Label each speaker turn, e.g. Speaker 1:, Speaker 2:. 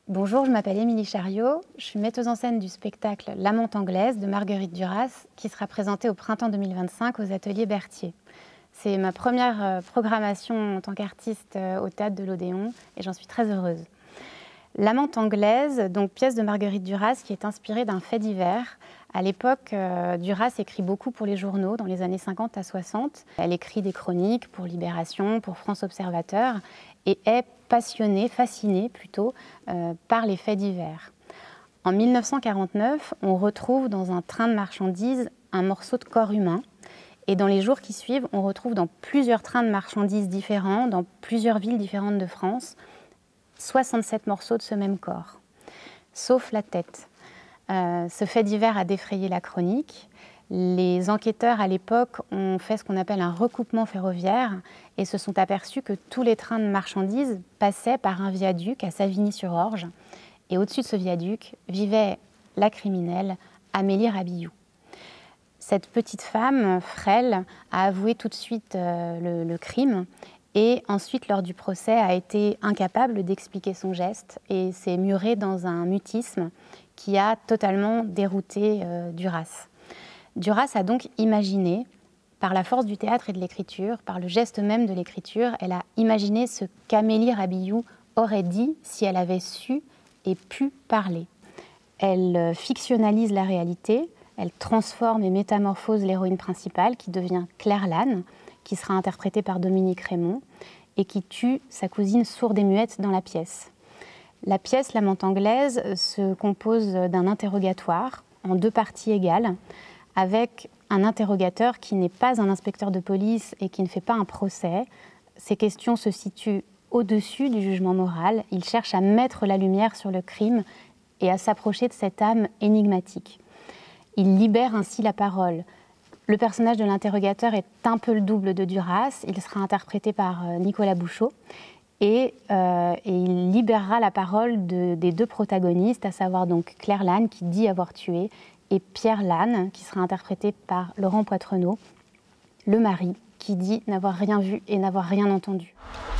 Speaker 1: Bonjour, je m'appelle Émilie Chariot, je suis metteuse en scène du spectacle L'Amante anglaise de Marguerite Duras qui sera présenté au printemps 2025 aux ateliers Berthier. C'est ma première programmation en tant qu'artiste au théâtre de l'Odéon et j'en suis très heureuse. L'Amante anglaise, donc pièce de Marguerite Duras qui est inspirée d'un fait divers. À l'époque, Duras écrit beaucoup pour les journaux dans les années 50 à 60. Elle écrit des chroniques pour Libération, pour France Observateur et est passionnée, fascinée plutôt, par les faits divers. En 1949, on retrouve dans un train de marchandises un morceau de corps humain. Et dans les jours qui suivent, on retrouve dans plusieurs trains de marchandises différents, dans plusieurs villes différentes de France, 67 morceaux de ce même corps, sauf la tête. Ce fait divers a défrayé la chronique. Les enquêteurs à l'époque ont fait ce qu'on appelle un recoupement ferroviaire et se sont aperçus que tous les trains de marchandises passaient par un viaduc à Savigny-sur-Orge. Et au-dessus de ce viaduc vivait la criminelle Amélie Rabillou. Cette petite femme, frêle, a avoué tout de suite le crime et ensuite, lors du procès, a été incapable d'expliquer son geste et s'est murée dans un mutisme qui a totalement dérouté Duras. Duras a donc imaginé, par la force du théâtre et de l'écriture, par le geste même de l'écriture, elle a imaginé ce qu'Amélie Rabillou aurait dit si elle avait su et pu parler. Elle fictionnalise la réalité, elle transforme et métamorphose l'héroïne principale qui devient Claire Lannes, qui sera interprétée par Dominique Raymond et qui tue sa cousine sourde et muette dans la pièce. La pièce L'Amante anglaise se compose d'un interrogatoire en deux parties égales, avec un interrogateur qui n'est pas un inspecteur de police et qui ne fait pas un procès. Ces questions se situent au-dessus du jugement moral. Il cherche à mettre la lumière sur le crime et à s'approcher de cette âme énigmatique. Il libère ainsi la parole. Le personnage de l'interrogateur est un peu le double de Duras. Il sera interprété par Nicolas Bouchot. Et il libérera la parole des deux protagonistes, à savoir donc Claire Lannes qui dit avoir tué et Pierre Lannes qui sera interprété par Laurent Poitrenaud, le mari qui dit n'avoir rien vu et n'avoir rien entendu.